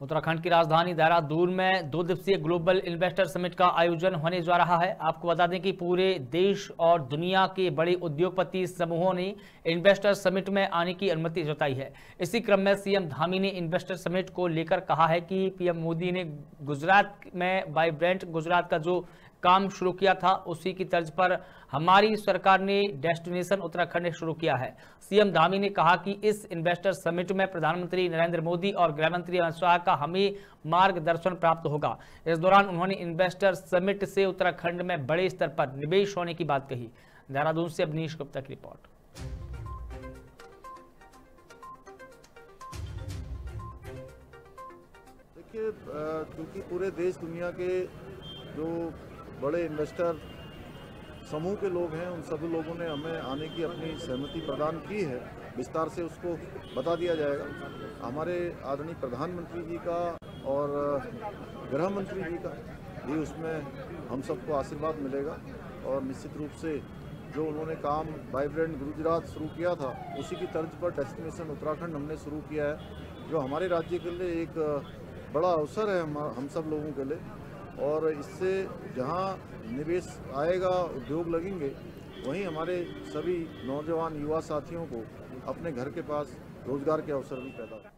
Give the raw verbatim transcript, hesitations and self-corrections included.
उत्तराखंड की राजधानी देहरादून में दो दिवसीय ग्लोबल इन्वेस्टर समिट का आयोजन होने जा रहा है। आपको बता दें कि पूरे देश और दुनिया के बड़े उद्योगपति समूहों ने इन्वेस्टर समिट में आने की अनुमति जताई है। इसी क्रम में सीएम धामी ने इन्वेस्टर समिट को लेकर कहा है कि पीएम मोदी ने गुजरात में वाइब्रेंट गुजरात का जो काम शुरू किया था, उसी की तर्ज पर हमारी सरकार ने डेस्टिनेशन उत्तराखंड शुरू किया है। सीएम धामी ने कहा कि इस इन्वेस्टर समिट में प्रधानमंत्री नरेंद्र मोदी और गृह मंत्री अमित शाह का हमें मार्गदर्शन प्राप्त होगा। इस दौरान उन्होंने इन्वेस्टर समिट से उत्तराखंड में बड़े स्तर पर निवेश होने की बात कही। देहरादून से अवनीश गुप्ता की रिपोर्ट। देखिए, क्योंकि पूरे देश दुनिया के जो बड़े इन्वेस्टर समूह के लोग हैं, उन सभी लोगों ने हमें आने की अपनी सहमति प्रदान की है। विस्तार से उसको बता दिया जाएगा। हमारे आदरणीय प्रधानमंत्री जी का और गृह मंत्री जी का भी उसमें हम सबको आशीर्वाद मिलेगा और निश्चित रूप से जो उन्होंने काम वाइब्रेंट गुजरात शुरू किया था, उसी की तर्ज पर डेस्टिनेशन उत्तराखंड हमने शुरू किया है, जो हमारे राज्य के लिए एक बड़ा अवसर है हम हम सब लोगों के लिए। और इससे जहां निवेश आएगा, उद्योग लगेंगे, वहीं हमारे सभी नौजवान युवा साथियों को अपने घर के पास रोजगार के अवसर भी पैदा